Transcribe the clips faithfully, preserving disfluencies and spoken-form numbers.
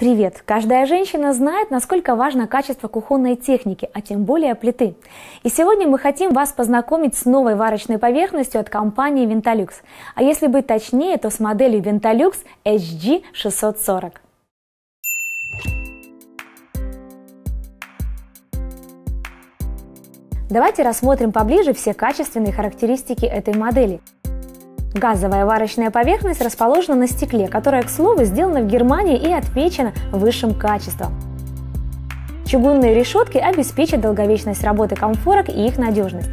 Привет! Каждая женщина знает, насколько важно качество кухонной техники, а тем более плиты. И сегодня мы хотим вас познакомить с новой варочной поверхностью от компании Vintalux. А если быть точнее, то с моделью Vintalux эйч джи шестьсот сорок. Давайте рассмотрим поближе все качественные характеристики этой модели. Газовая варочная поверхность расположена на стекле, которое, к слову, сделано в Германии и отмечено высшим качеством. Чугунные решетки обеспечат долговечность работы конфорок и их надежность.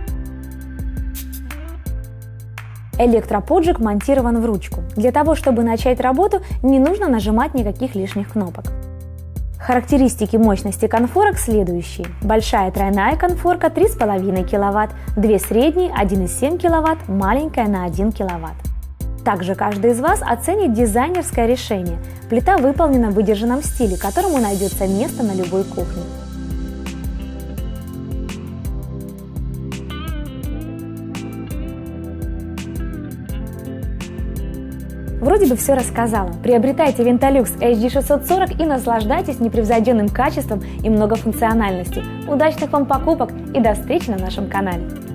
Электроподжиг монтирован в ручку. Для того, чтобы начать работу, не нужно нажимать никаких лишних кнопок. Характеристики мощности конфорок следующие. Большая тройная конфорка три и пять киловатт, две средние один и семь киловатт, маленькая на один киловатт. Также каждый из вас оценит дизайнерское решение. Плита выполнена в выдержанном стиле, которому найдется место на любой кухне. Вроде бы все рассказала. Приобретайте Vintalux эйч джи шестьсот сорок и наслаждайтесь непревзойденным качеством и многофункциональностью. Удачных вам покупок и до встречи на нашем канале!